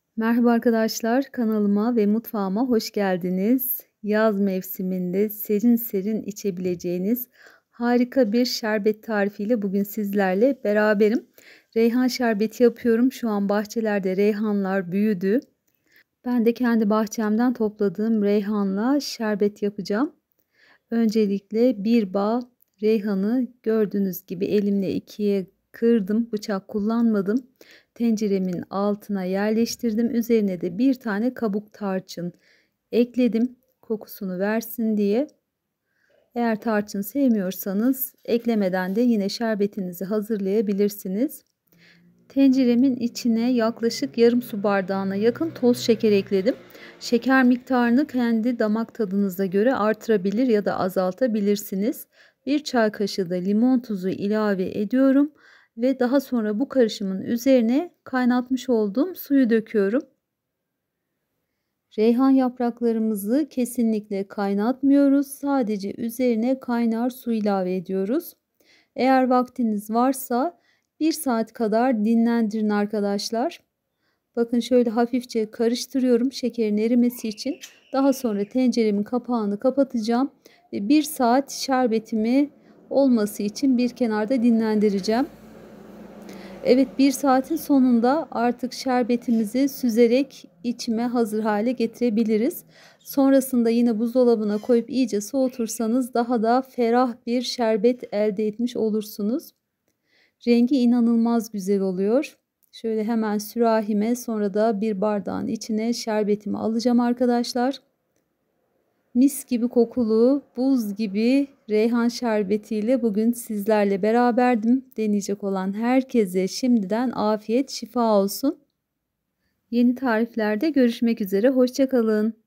Merhaba arkadaşlar, kanalıma ve mutfağıma hoş geldiniz. Yaz mevsiminde serin serin içebileceğiniz harika bir şerbet tarifiyle bugün sizlerle beraberim. Reyhan şerbeti yapıyorum. Şu an bahçelerde reyhanlar büyüdü. Ben de kendi bahçemden topladığım reyhanla şerbet yapacağım. Öncelikle bir bağ reyhanı gördüğünüz gibi elimle ikiye kırdım. Bıçak kullanmadım. Tenceremin altına yerleştirdim. Üzerine de bir tane kabuk tarçın ekledim. Kokusunu versin diye. Eğer tarçın sevmiyorsanız eklemeden de yine şerbetinizi hazırlayabilirsiniz. Tenceremin içine yaklaşık yarım su bardağına yakın toz şeker ekledim. Şeker miktarını kendi damak tadınıza göre artırabilir ya da azaltabilirsiniz. Bir çay kaşığı da limon tuzu ilave ediyorum ve daha sonra bu karışımın üzerine kaynatmış olduğum suyu döküyorum. Reyhan yapraklarımızı kesinlikle kaynatmıyoruz. Sadece üzerine kaynar su ilave ediyoruz. Eğer vaktiniz varsa 1 saat kadar dinlendirin arkadaşlar. Bakın şöyle hafifçe karıştırıyorum şekerin erimesi için. Daha sonra tenceremin kapağını kapatacağım ve 1 saat şerbetimi olması için bir kenarda dinlendireceğim. Evet, 1 saatin sonunda artık şerbetimizi süzerek içime hazır hale getirebiliriz. Sonrasında yine buzdolabına koyup iyice soğutursanız daha da ferah bir şerbet elde etmiş olursunuz. Rengi inanılmaz güzel oluyor. Şöyle hemen sürahime sonra da bir bardağın içine şerbetimi alacağım arkadaşlar. Mis gibi kokulu, buz gibi reyhan şerbetiyle bugün sizlerle beraberdim. Deneyecek olan herkese şimdiden afiyet, şifa olsun. Yeni tariflerde görüşmek üzere. Hoşça kalın.